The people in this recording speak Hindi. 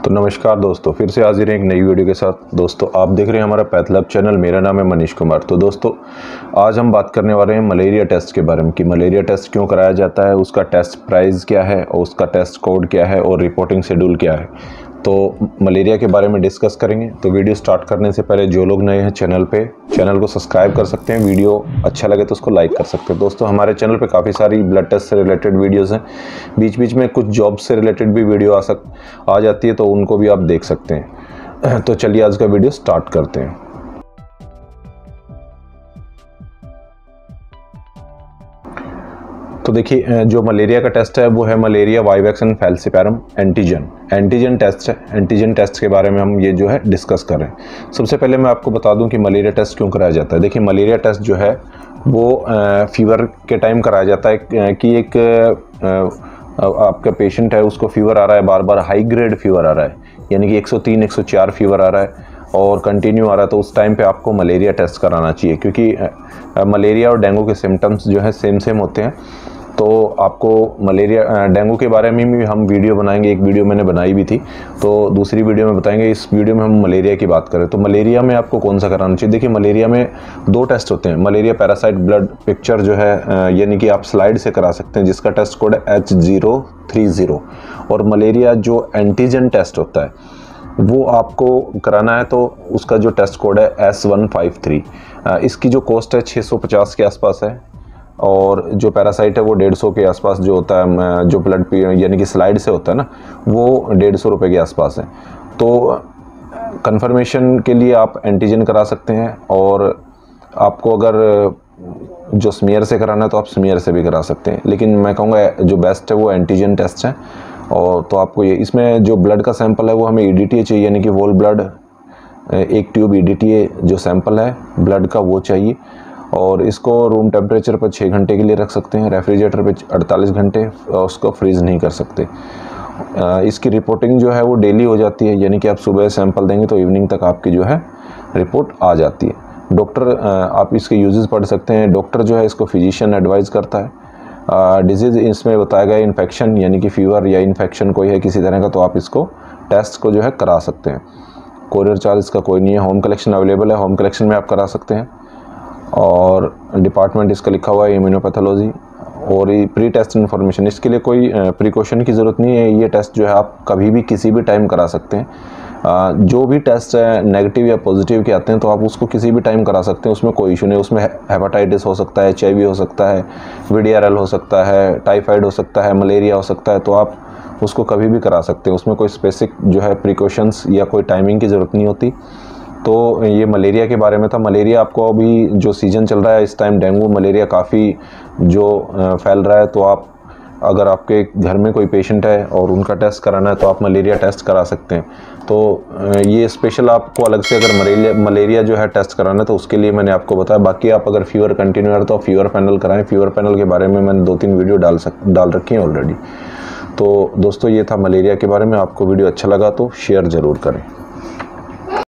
तो नमस्कार दोस्तों, फिर से हाजिर हैं एक नई वीडियो के साथ। दोस्तों आप देख रहे हैं हमारा पैथलैब चैनल। मेरा नाम है मनीष कुमार। तो दोस्तों आज हम बात करने वाले हैं मलेरिया टेस्ट के बारे में कि मलेरिया टेस्ट क्यों कराया जाता है, उसका टेस्ट प्राइस क्या है और उसका टेस्ट कोड क्या है और रिपोर्टिंग शेड्यूल क्या है। तो मलेरिया के बारे में डिस्कस करेंगे। तो वीडियो स्टार्ट करने से पहले जो लोग नए हैं चैनल पे, चैनल को सब्सक्राइब कर सकते हैं। वीडियो अच्छा लगे तो उसको लाइक कर सकते हैं। दोस्तों हमारे चैनल पे काफ़ी सारी ब्लड टेस्ट से रिलेटेड वीडियोस हैं। बीच बीच में कुछ जॉब से रिलेटेड भी वीडियो आ जाती है, तो उनको भी आप देख सकते हैं। तो चलिए आज का वीडियो स्टार्ट करते हैं। तो देखिए, जो मलेरिया का टेस्ट है वो है malaria vivax falciparum antigen test है। एंटीजन टेस्ट के बारे में हम ये जो है डिस्कस कर रहे हैं। सबसे पहले मैं आपको बता दूं कि मलेरिया टेस्ट क्यों कराया जाता है। देखिए मलेरिया टेस्ट जो है वो फीवर के टाइम कराया जाता है कि एक आपका पेशेंट है, उसको फीवर आ रहा है, बार बार हाई ग्रेड फीवर आ रहा है, यानी कि 103 104 फीवर आ रहा है और कंटिन्यू आ रहा है, तो उस टाइम पे आपको मलेरिया टेस्ट कराना चाहिए। क्योंकि मलेरिया और डेंगू के सिम्टम्स जो है सेम होते हैं। तो आपको मलेरिया डेंगू के बारे में भी हम वीडियो बनाएंगे, एक वीडियो मैंने बनाई भी थी, तो दूसरी वीडियो में बताएंगे। इस वीडियो में हम मलेरिया की बात करें तो मलेरिया में आपको कौन सा कराना चाहिए। देखिए मलेरिया में दो टेस्ट होते हैं। मलेरिया पैरासाइट ब्लड पिक्चर जो है यानी कि आप स्लाइड से करा सकते हैं, जिसका टेस्ट कोड है H030। और मलेरिया जो एंटीजन टेस्ट होता है वो आपको कराना है, तो उसका जो टेस्ट कोड है S153। इसकी जो कॉस्ट है 650 के आसपास है और जो पैरासाइट है वो 150 के आसपास जो होता है, जो ब्लड यानी कि स्लाइड से होता है ना, वो 150 रुपये के आसपास है। तो कंफर्मेशन के लिए आप एंटीजन करा सकते हैं, और आपको अगर जो स्मीयर से कराना है तो आप स्मीयर से भी करा सकते हैं, लेकिन मैं कहूँगा जो बेस्ट है वो एंटीजन टेस्ट है। और तो आपको ये इसमें जो ब्लड का सैंपल है वो हमें EDTA चाहिए, यानी कि होल ब्लड, एक ट्यूब EDTA जो सैंपल है ब्लड का वो चाहिए। और इसको रूम टेम्परेचर पर 6 घंटे के लिए रख सकते हैं, रेफ्रिजरेटर पे 48 घंटे, और उसको फ्रीज़ नहीं कर सकते। इसकी रिपोर्टिंग जो है वो डेली हो जाती है, यानी कि आप सुबह सैंपल देंगे तो इवनिंग तक आपकी जो है रिपोर्ट आ जाती है। डॉक्टर आप इसके यूजेस पढ़ सकते हैं। डॉक्टर जो है इसको फिजिशियन एडवाइस करता है। डिजीज़ इसमें बताया गया इन्फेक्शन, यानी कि फीवर या इन्फेक्शन कोई है किसी तरह का, तो आप इसको टेस्ट को जो है करा सकते हैं। कोरियर चार्ज इसका कोई नहीं है। होम कलेक्शन अवेलेबल है, होम कलेक्शन में आप करा सकते हैं। और डिपार्टमेंट इसका लिखा हुआ है इम्यूनोपैथोलॉजी। और ये प्री टेस्ट इन्फॉर्मेशन, इसके लिए कोई प्रिकॉशन की ज़रूरत नहीं है। ये टेस्ट जो है आप कभी भी किसी भी टाइम करा सकते हैं। जो भी टेस्ट है नेगेटिव या पॉजिटिव के आते हैं तो आप उसको किसी भी टाइम करा सकते हैं, उसमें कोई इशू नहीं। उसमें हेपेटाइटिस हो सकता है, HIV हो सकता है, VDRL हो सकता है, टाइफाइड हो सकता है, मलेरिया हो सकता है, तो आप उसको कभी भी करा सकते हैं। उसमें कोई स्पेसिफिक जो है प्रिकॉशंस या कोई टाइमिंग की ज़रूरत नहीं होती। तो ये मलेरिया के बारे में था। मलेरिया आपको अभी जो सीज़न चल रहा है इस टाइम डेंगू मलेरिया काफ़ी जो फैल रहा है, तो आप अगर आपके घर में कोई पेशेंट है और उनका टेस्ट कराना है तो आप मलेरिया टेस्ट करा सकते हैं। तो ये स्पेशल आपको अलग से अगर मलेरिया जो है टेस्ट कराना है तो उसके लिए मैंने आपको बताया। बाकी आप अगर फीवर कंटिन्यू है तो आप फीवर पैनल कराएं। फीवर पैनल के बारे में मैंने 2-3 वीडियो डाल रखी हैं ऑलरेडी। तो दोस्तों ये था मलेरिया के बारे में। आपको वीडियो अच्छा लगा तो शेयर ज़रूर करें।